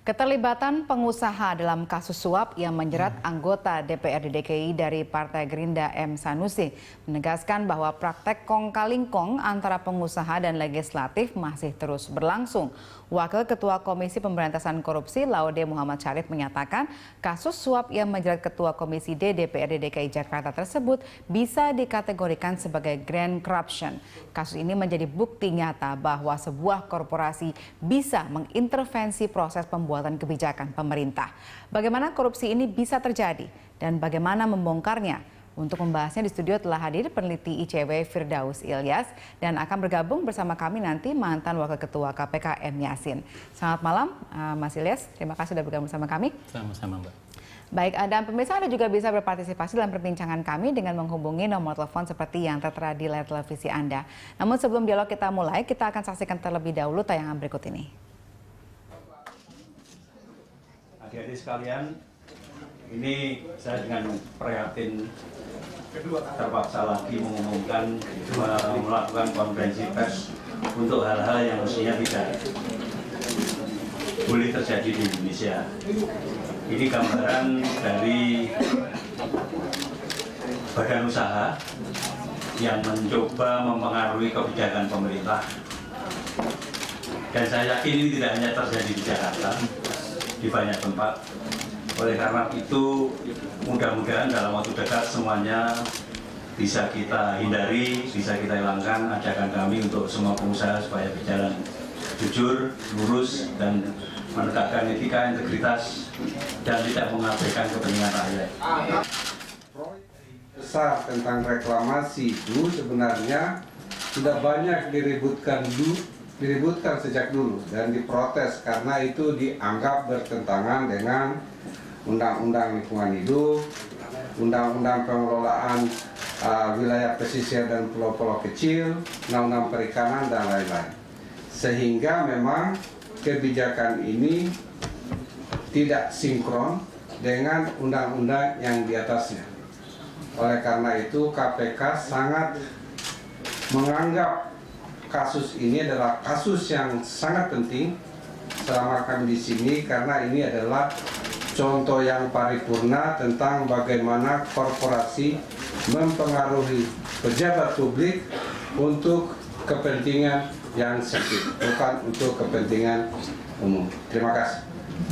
Keterlibatan pengusaha dalam kasus suap yang menjerat anggota DPRD DKI dari Partai Gerindra M. Sanusi menegaskan bahwa praktek kong-kali-kong antara pengusaha dan legislatif masih terus berlangsung. Wakil Ketua Komisi Pemberantasan Korupsi Laude Muhammad Syarif menyatakan kasus suap yang menjerat Ketua Komisi D DPRD DKI Jakarta tersebut bisa dikategorikan sebagai grand corruption. Kasus ini menjadi bukti nyata bahwa sebuah korporasi bisa mengintervensi proses pembuatan kebijakan pemerintah. Bagaimana korupsi ini bisa terjadi dan bagaimana membongkarnya? Untuk membahasnya di studio telah hadir peneliti ICW Firdaus Ilyas dan akan bergabung bersama kami nanti mantan Wakil Ketua KPK M. Yasin. Selamat malam Mas Ilyas, terima kasih sudah bergabung bersama kami. Sama-sama Mbak. Baik, dan pemirsa Anda juga bisa berpartisipasi dalam perbincangan kami dengan menghubungi nomor telepon seperti yang tertera di layar televisi Anda. Namun sebelum dialog kita mulai, kita akan saksikan terlebih dahulu tayangan berikut ini. Adik-adik sekalian, ini saya dengan prihatin terpaksa lagi mengumumkan melakukan konferensi pers untuk hal-hal yang mestinya tidak boleh terjadi di Indonesia. Ini gambaran dari badan usaha yang mencoba mempengaruhi kebijakan pemerintah. Dan saya yakin ini tidak hanya terjadi di Jakarta, di banyak tempat. Oleh karena itu, mudah-mudahan dalam waktu dekat semuanya bisa kita hindari, bisa kita hilangkan ajakan kami untuk semua pengusaha supaya berjalan jujur, lurus, dan menegakkan etika, integritas, dan tidak mengabaikan kepentingan rakyat. Besar tentang reklamasi itu sebenarnya sudah banyak diributkan sejak dulu dan diprotes karena itu dianggap bertentangan dengan Undang-Undang Lingkungan Hidup, Undang-Undang Pengelolaan Wilayah Pesisir dan Pulau-Pulau Kecil, Undang-Undang Perikanan, dan lain-lain. Sehingga memang kebijakan ini tidak sinkron dengan undang-undang yang di atasnya. Oleh karena itu KPK sangat menganggap kasus ini adalah kasus yang sangat penting selama kami di sini karena ini adalah contoh yang paripurna tentang bagaimana korporasi mempengaruhi pejabat publik untuk kepentingan yang sempit, bukan untuk kepentingan umum. Terima kasih.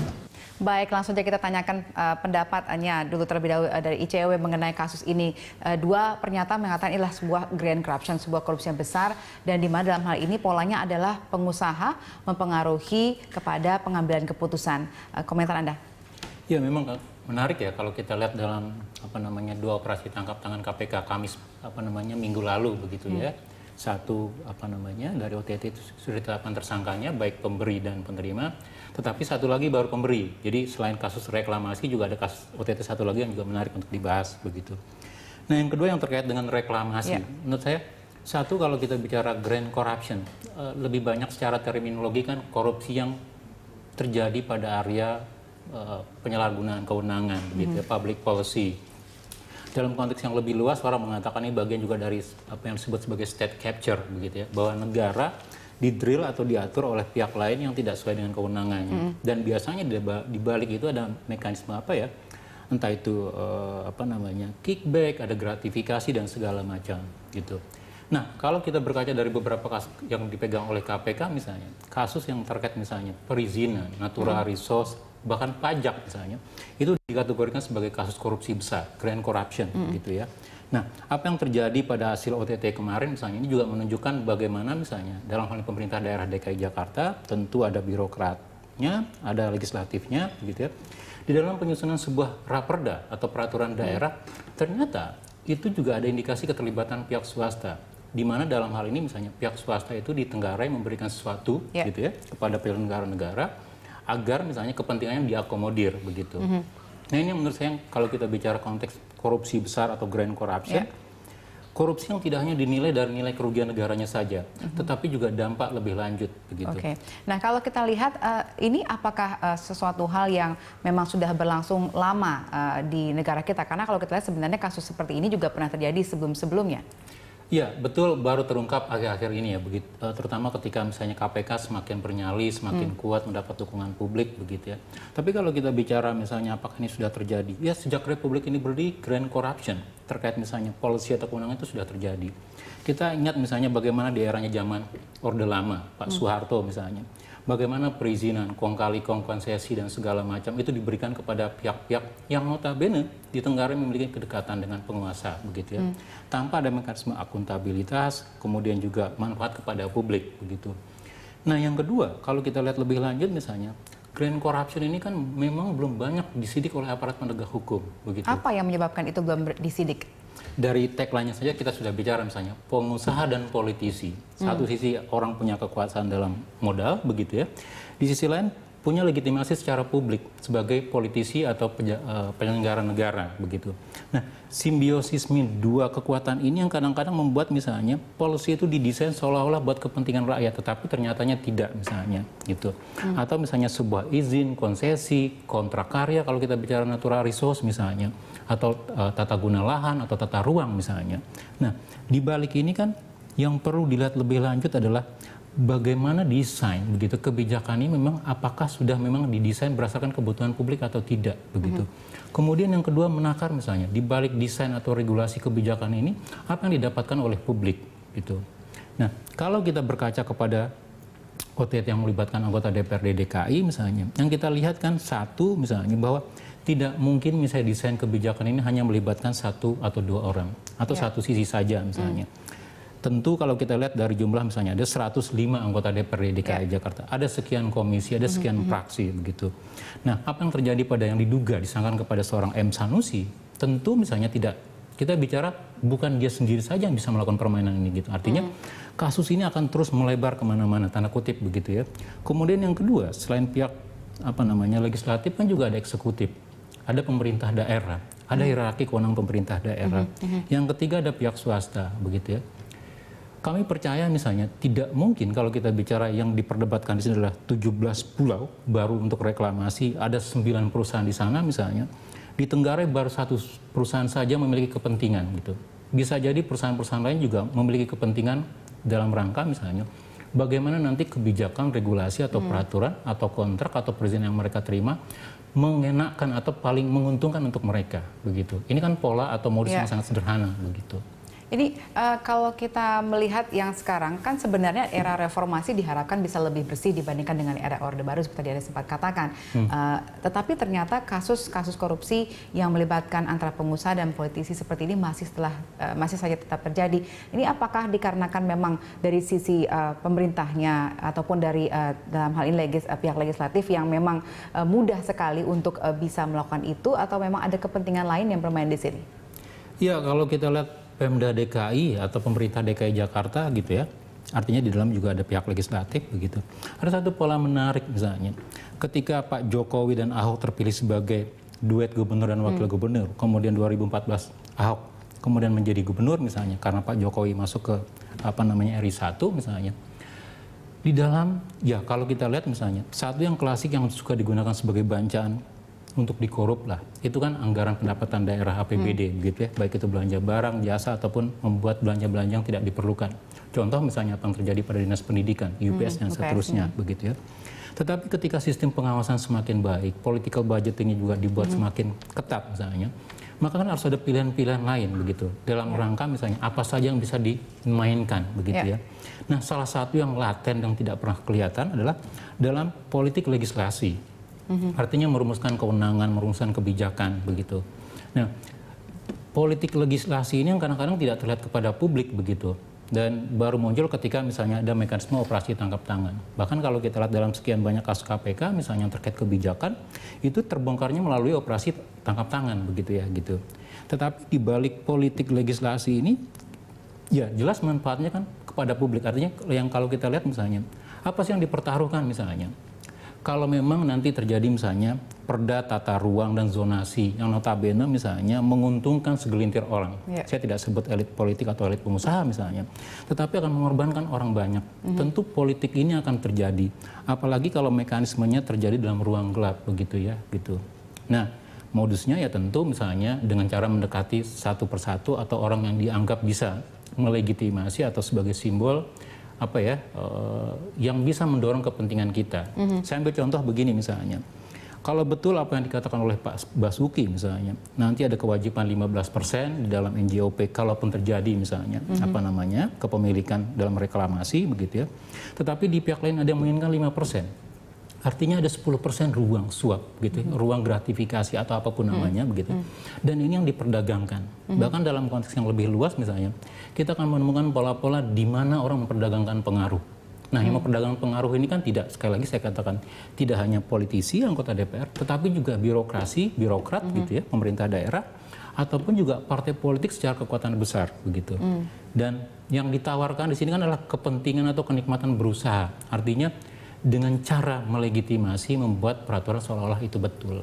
Baik, langsung saja kita tanyakan pendapatnya dulu terlebih dahulu dari ICW mengenai kasus ini. Dua pernyataan mengatakan inilah sebuah grand corruption, sebuah korupsi yang besar, dan di mana dalam hal ini polanya adalah pengusaha mempengaruhi kepada pengambilan keputusan. Komentar Anda? Ya, memang menarik ya kalau kita lihat dalam dua operasi tangkap tangan KPK Kamis minggu lalu begitu ya. Satu dari OTT itu sudah ditetapkan tersangkanya baik pemberi dan penerima, tetapi satu lagi baru pemberi. Jadi selain kasus reklamasi juga ada kasus OTT satu lagi yang juga menarik untuk dibahas begitu. Nah, yang kedua yang terkait dengan reklamasi, menurut saya satu kalau kita bicara grand corruption lebih banyak secara terminologi kan korupsi yang terjadi pada area penyalahgunaan kewenangan begitu ya, public policy. Dalam konteks yang lebih luas, orang mengatakan ini bagian juga dari apa yang disebut sebagai state capture, begitu ya, bahwa negara didrill atau diatur oleh pihak lain yang tidak sesuai dengan kewenangannya. Dan biasanya di balik itu ada mekanisme entah itu kickback, ada gratifikasi dan segala macam, gitu. Nah, kalau kita berkaca dari beberapa kasus yang dipegang oleh KPK misalnya, kasus yang terkait misalnya perizinan, natural resource, bahkan pajak misalnya, itu dikategorikan sebagai kasus korupsi besar, grand corruption gitu ya. Nah, apa yang terjadi pada hasil OTT kemarin misalnya ini juga menunjukkan bagaimana misalnya dalam hal pemerintah daerah DKI Jakarta tentu ada birokratnya, ada legislatifnya gitu ya. Di dalam penyusunan sebuah raperda atau peraturan daerah ternyata itu juga ada indikasi keterlibatan pihak swasta. Di mana dalam hal ini misalnya pihak swasta itu ditenggarai memberikan sesuatu gitu ya kepada penyelenggara negara agar misalnya kepentingannya diakomodir begitu. Nah, ini menurut saya kalau kita bicara konteks korupsi besar atau grand corruption, korupsi yang tidak hanya dinilai dari nilai kerugian negaranya saja, tetapi juga dampak lebih lanjut begitu. Oke. Nah, kalau kita lihat ini apakah sesuatu hal yang memang sudah berlangsung lama di negara kita? Karena kalau kita lihat sebenarnya kasus seperti ini juga pernah terjadi sebelum-sebelumnya. Iya, betul, baru terungkap akhir-akhir ini ya, begitu. Terutama ketika misalnya KPK semakin bernyali, semakin kuat mendapat dukungan publik, begitu ya. Tapi kalau kita bicara misalnya apakah ini sudah terjadi, ya sejak Republik ini berdiri, grand corruption terkait misalnya policy atau kewenangan itu sudah terjadi. Kita ingat misalnya bagaimana di eranya zaman Orde Lama, Pak Soeharto misalnya. Bagaimana perizinan, kong-kali-kong, konsesi, dan segala macam itu diberikan kepada pihak-pihak yang notabene di Tenggareng memiliki kedekatan dengan penguasa, begitu ya. Tanpa ada mekanisme akuntabilitas, kemudian juga manfaat kepada publik, begitu. Nah, yang kedua, kalau kita lihat lebih lanjut misalnya, grand corruption ini kan memang belum banyak disidik oleh aparat penegak hukum, begitu. Apa yang menyebabkan itu belum disidik? Dari tagline-nya saja kita sudah bicara misalnya pengusaha dan politisi. Satu sisi orang punya kekuasaan dalam modal, begitu ya. Di sisi lain punya legitimasi secara publik sebagai politisi atau penyelenggara negara, begitu. Nah, simbiosisme dua kekuatan ini yang kadang-kadang membuat misalnya policy itu didesain seolah-olah buat kepentingan rakyat, tetapi ternyatanya tidak misalnya, gitu. Atau misalnya sebuah izin, konsesi, kontrak karya kalau kita bicara natural resource misalnya, atau tata guna lahan atau tata ruang misalnya. Nah, di balik ini kan yang perlu dilihat lebih lanjut adalah bagaimana desain begitu kebijakan ini, memang apakah sudah memang didesain berdasarkan kebutuhan publik atau tidak, begitu. Kemudian yang kedua, menakar misalnya di balik desain atau regulasi kebijakan ini apa yang didapatkan oleh publik, gitu. Nah, kalau kita berkaca kepada OTT yang melibatkan anggota DPRD DKI misalnya, yang kita lihat kan satu misalnya bahwa tidak mungkin misalnya desain kebijakan ini hanya melibatkan satu atau dua orang atau satu sisi saja misalnya. Tentu kalau kita lihat dari jumlah misalnya ada 105 anggota DPRD DKI Jakarta, ada sekian komisi, ada sekian praksi, begitu. Nah, apa yang terjadi pada yang diduga disangkakan kepada seorang M. Sanusi, tentu misalnya tidak, kita bicara bukan dia sendiri saja yang bisa melakukan permainan ini, gitu. Artinya kasus ini akan terus melebar kemana-mana, tanda kutip, begitu ya. Kemudian yang kedua, selain pihak legislatif kan juga ada eksekutif, ada pemerintah daerah, ada hierarki kewenangan pemerintah daerah. Yang ketiga ada pihak swasta, begitu ya. Kami percaya misalnya tidak mungkin kalau kita bicara yang diperdebatkan di sini adalah 17 pulau baru untuk reklamasi, ada 9 perusahaan di sana misalnya. Di Tenggareng baru satu perusahaan saja memiliki kepentingan, gitu. Bisa jadi perusahaan-perusahaan lain juga memiliki kepentingan dalam rangka misalnya bagaimana nanti kebijakan, regulasi atau peraturan atau kontrak atau perizinan yang mereka terima mengenakan atau paling menguntungkan untuk mereka, begitu. Ini kan pola atau modus yang sangat sederhana, begitu. Ini kalau kita melihat yang sekarang kan sebenarnya era reformasi diharapkan bisa lebih bersih dibandingkan dengan era Orde Baru seperti tadi Anda sempat katakan. Tetapi ternyata kasus-kasus korupsi yang melibatkan antara pengusaha dan politisi seperti ini masih saja tetap terjadi. Ini apakah dikarenakan memang dari sisi pemerintahnya ataupun dari dalam hal ini pihak legislatif yang memang mudah sekali untuk bisa melakukan itu, atau memang ada kepentingan lain yang bermain di sini? Ya, kalau kita lihat Pemda DKI atau pemerintah DKI Jakarta, gitu ya. Artinya di dalam juga ada pihak legislatif, begitu. Ada satu pola menarik misalnya. Ketika Pak Jokowi dan Ahok terpilih sebagai duet gubernur dan wakil gubernur, kemudian 2014 Ahok kemudian menjadi gubernur misalnya karena Pak Jokowi masuk ke RI 1 misalnya. Di dalam, ya kalau kita lihat misalnya, satu yang klasik yang suka digunakan sebagai bancaan untuk dikorup lah, itu kan anggaran pendapatan daerah APBD, begitu ya, baik itu belanja barang, jasa, ataupun membuat belanja-belanja yang tidak diperlukan. Contoh misalnya apa yang terjadi pada Dinas Pendidikan, UPS dan seterusnya, begitu ya. Tetapi ketika sistem pengawasan semakin baik, political budgeting juga dibuat semakin ketat misalnya, maka kan harus ada pilihan-pilihan lain, begitu. Dalam rangka misalnya apa saja yang bisa dimainkan, begitu ya. Nah, salah satu yang laten yang tidak pernah kelihatan adalah dalam politik legislasi. Artinya merumuskan kewenangan, merumuskan kebijakan, begitu. Nah, politik legislasi ini yang kadang-kadang tidak terlihat kepada publik, begitu. Dan baru muncul ketika misalnya ada mekanisme operasi tangkap tangan. Bahkan kalau kita lihat dalam sekian banyak kasus KPK, misalnya yang terkait kebijakan, itu terbongkarnya melalui operasi tangkap tangan, begitu ya, gitu. Tetapi di balik politik legislasi ini, ya jelas manfaatnya kan kepada publik. Artinya yang kalau kita lihat misalnya, apa sih yang dipertaruhkan misalnya? Kalau memang nanti terjadi misalnya perda tata ruang dan zonasi yang notabene misalnya menguntungkan segelintir orang. Saya tidak sebut elit politik atau elit pengusaha misalnya. Tetapi akan mengorbankan orang banyak. Tentu politik ini akan terjadi. Apalagi kalau mekanismenya terjadi dalam ruang gelap, begitu ya, gitu. Nah, modusnya ya tentu misalnya dengan cara mendekati satu persatu atau orang yang dianggap bisa melegitimasi atau sebagai simbol apa ya yang bisa mendorong kepentingan kita. Saya ambil contoh begini misalnya. Kalau betul apa yang dikatakan oleh Pak Basuki misalnya, nanti ada kewajiban 15% di dalam NJOP kalaupun terjadi misalnya apa namanya kepemilikan dalam reklamasi begitu ya. Tetapi di pihak lain ada yang menginginkan 5%. Artinya ada 10% ruang suap gitu, ruang gratifikasi atau apapun namanya begitu. Dan ini yang diperdagangkan. Bahkan dalam konteks yang lebih luas misalnya, kita akan menemukan pola-pola di mana orang memperdagangkan pengaruh. Nah, yang memperdagangkan pengaruh ini kan tidak, sekali lagi saya katakan, tidak hanya politisi, anggota DPR, tetapi juga birokrasi, birokrat gitu ya, pemerintah daerah, ataupun juga partai politik secara kekuatan besar begitu. Dan yang ditawarkan di sini kan adalah kepentingan atau kenikmatan berusaha. Artinya dengan cara melegitimasi membuat peraturan seolah-olah itu betul.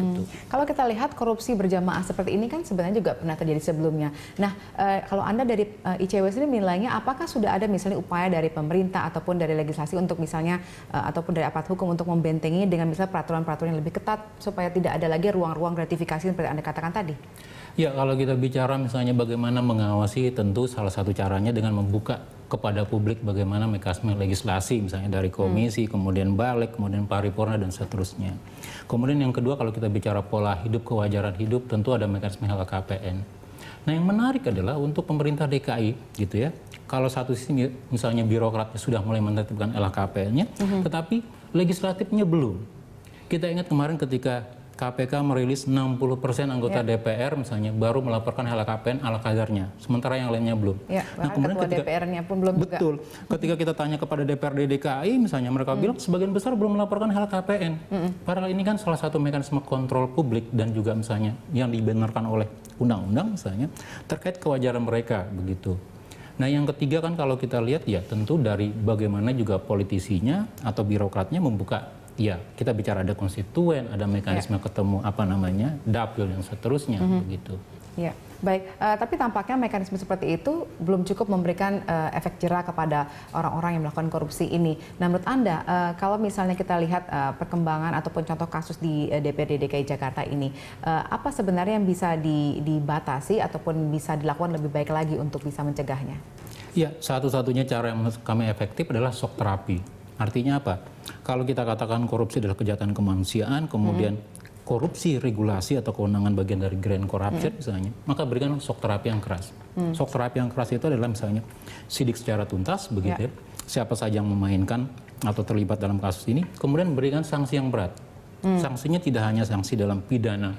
Kalau kita lihat korupsi berjamaah seperti ini kan sebenarnya juga pernah terjadi sebelumnya. Nah, kalau Anda dari ICW sendiri menilainya apakah sudah ada misalnya upaya dari pemerintah ataupun dari legislasi untuk misalnya ataupun dari aparat hukum untuk membentengi dengan misalnya peraturan-peraturan yang lebih ketat supaya tidak ada lagi ruang-ruang gratifikasi seperti Anda katakan tadi? Ya, kalau kita bicara misalnya bagaimana mengawasi, tentu salah satu caranya dengan membuka kepada publik bagaimana mekanisme legislasi, misalnya dari komisi, kemudian balik, kemudian paripurna, dan seterusnya. Kemudian yang kedua, kalau kita bicara pola hidup, kewajaran hidup, tentu ada mekanisme LKPN. Nah, yang menarik adalah untuk pemerintah DKI, gitu ya, kalau satu sisi misalnya birokratnya sudah mulai menertibkan LKPN-nya, tetapi legislatifnya belum. Kita ingat kemarin ketika KPK merilis 60% anggota DPR misalnya baru melaporkan LHKPN ala kadarnya, sementara yang lainnya belum. Nah, kemudian ketika DPR-nya pun belum betul, juga. Ketika kita tanya kepada DPRD DKI misalnya, mereka bilang sebagian besar belum melaporkan LHKPN. Padahal ini kan salah satu mekanisme kontrol publik dan juga misalnya yang dibenarkan oleh undang-undang misalnya terkait kewajaran mereka begitu. Nah, yang ketiga kan kalau kita lihat ya tentu dari bagaimana juga politisinya atau birokratnya membuka. Ya, kita bicara ada konstituen, ada mekanisme ketemu apa namanya dapil dan seterusnya begitu. Ya, baik. Tapi tampaknya mekanisme seperti itu belum cukup memberikan efek jera kepada orang-orang yang melakukan korupsi ini. Nah, menurut Anda, kalau misalnya kita lihat perkembangan ataupun contoh kasus di DPRD DKI Jakarta ini, apa sebenarnya yang bisa dibatasi ataupun bisa dilakukan lebih baik lagi untuk bisa mencegahnya? Ya, satu-satunya cara yang menurut kami efektif adalah shock terapi. Artinya apa? Kalau kita katakan korupsi adalah kejahatan kemanusiaan, kemudian korupsi regulasi atau kewenangan bagian dari grand corruption misalnya, maka berikan shock terapi yang keras. Shock terapi yang keras itu adalah misalnya sidik secara tuntas, begitu ya. Siapa saja yang memainkan atau terlibat dalam kasus ini, kemudian berikan sanksi yang berat. Sanksinya tidak hanya sanksi dalam pidana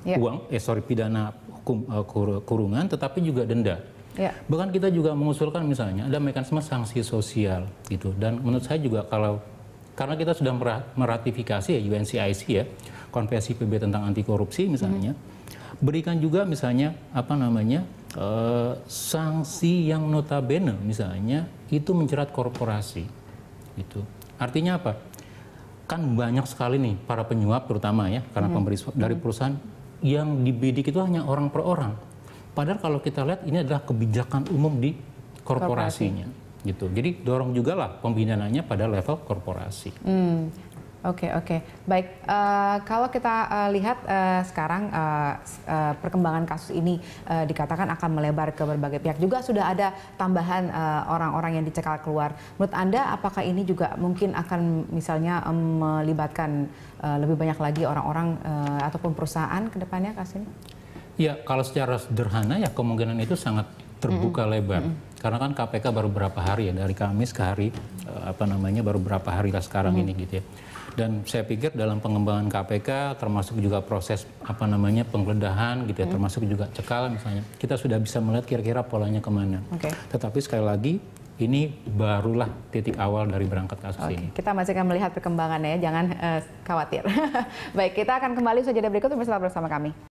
pidana hukum kurungan, tetapi juga denda. Bahkan kita juga mengusulkan misalnya ada mekanisme sanksi sosial gitu, dan menurut saya juga karena kita sudah meratifikasi ya UNCIC ya, Konvensi PB tentang anti korupsi misalnya, berikan juga misalnya apa namanya sanksi yang notabene misalnya itu menjerat korporasi gitu. Artinya apa? Kan banyak sekali nih para penyuap terutama ya, karena pemberi suap dari perusahaan yang dibidik itu hanya orang per orang. Padahal kalau kita lihat ini adalah kebijakan umum di korporasinya, gitu. Jadi dorong juga lah pembinaannya pada level korporasi. Oke. Baik, kalau kita lihat sekarang perkembangan kasus ini dikatakan akan melebar ke berbagai pihak. Juga sudah ada tambahan orang-orang yang dicekal keluar. Menurut Anda, apakah ini juga mungkin akan misalnya melibatkan lebih banyak lagi orang-orang ataupun perusahaan ke depannya, Kasim? Ya, kalau secara sederhana ya kemungkinan itu sangat terbuka lebar. Karena kan KPK baru berapa hari ya, dari Kamis ke hari baru berapa hari lah sekarang ini gitu ya. Dan saya pikir dalam pengembangan KPK termasuk juga proses penggeledahan gitu ya, termasuk juga cekal misalnya, kita sudah bisa melihat kira-kira polanya kemana. Tetapi sekali lagi ini barulah titik awal dari berangkat kasus ini. Kita masih akan melihat perkembangannya ya, jangan khawatir. Baik, kita akan kembali saja berikut bersama kami.